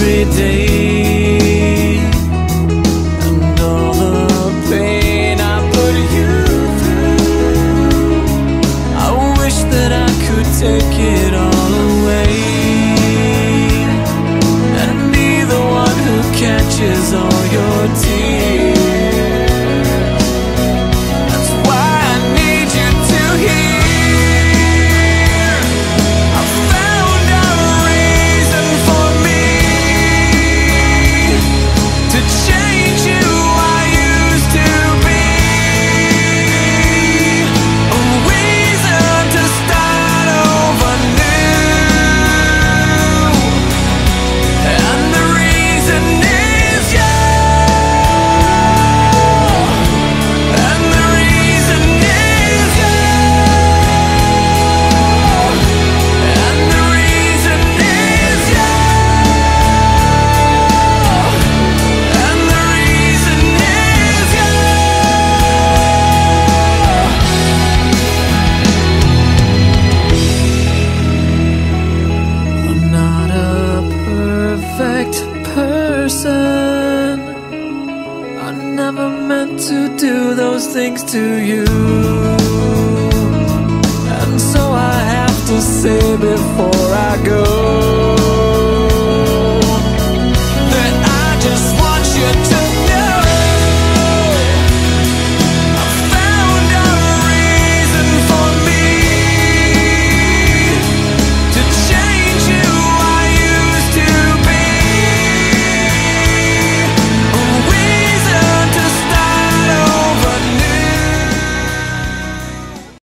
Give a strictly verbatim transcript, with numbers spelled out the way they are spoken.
every day, and all the pain I put you through, I wish that I could take it all away and be the one who catches all your tears. Things to you, and so I have to say before I go,